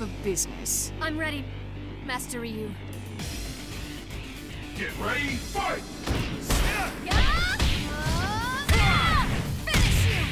for business. I'm ready, Master Ryu. Get ready, fight! Finish you!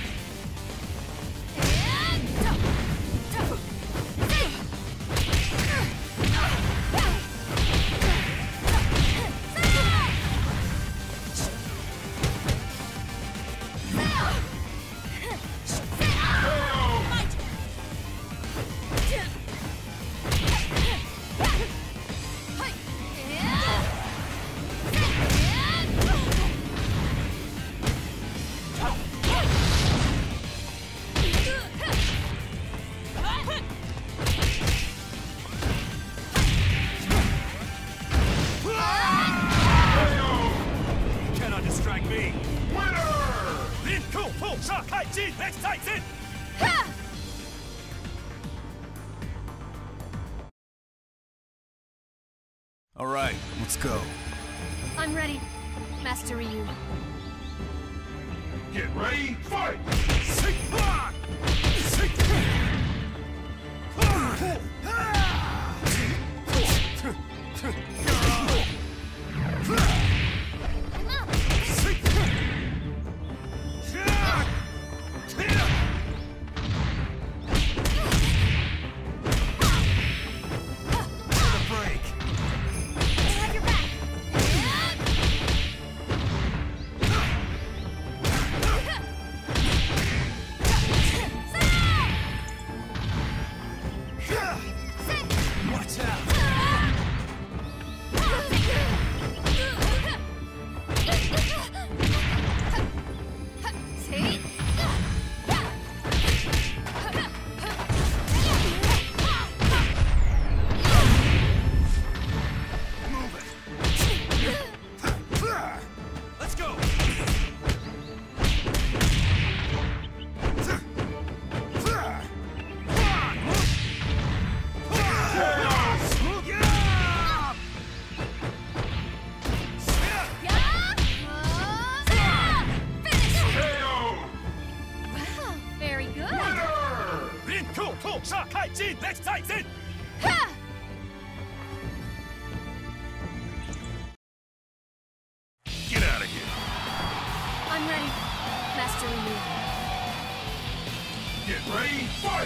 All right, let's go. I'm ready, Master Ryu. Get ready, fight! Get out of here! I'm ready, Master Ryu. Get ready, fight!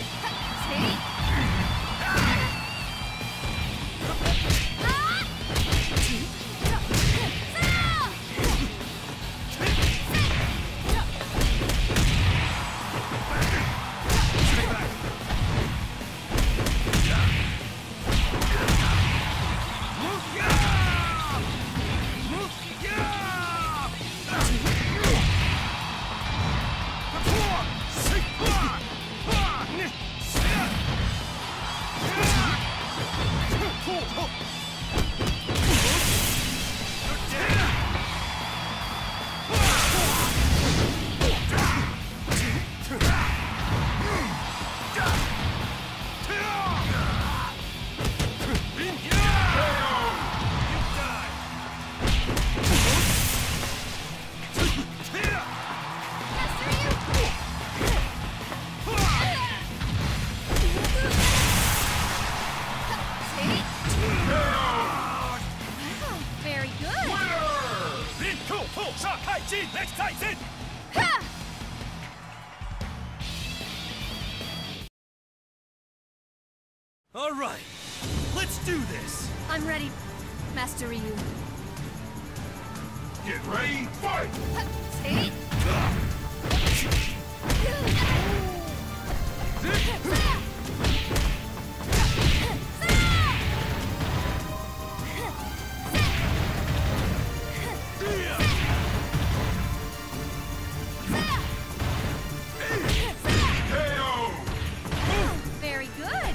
All right, let's do this. I'm ready, Master Ryu. Get ready, fight! Very good.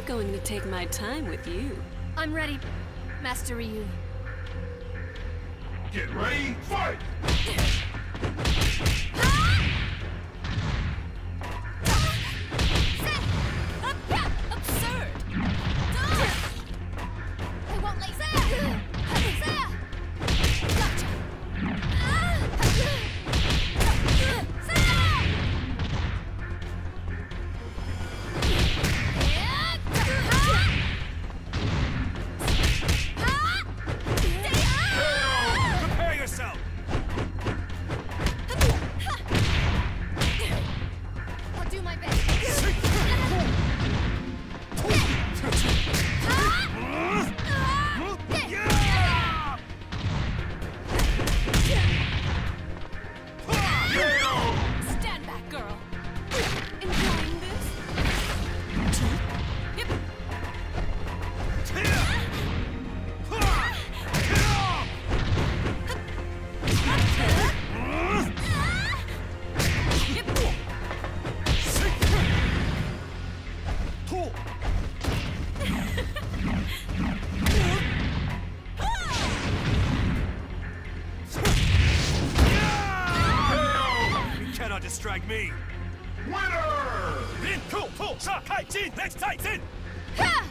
going to take my time with you. I'm ready, Master Ryu. Get ready, fight! Absurd! I won't let Gotcha! Prepare yourself! I'll do my best. Stand back, girl. Enjoying this? Yep. You cannot distract me! Winner! Rin, Ku, Fu, Sha, Kai, Jin, next Titan! Ha!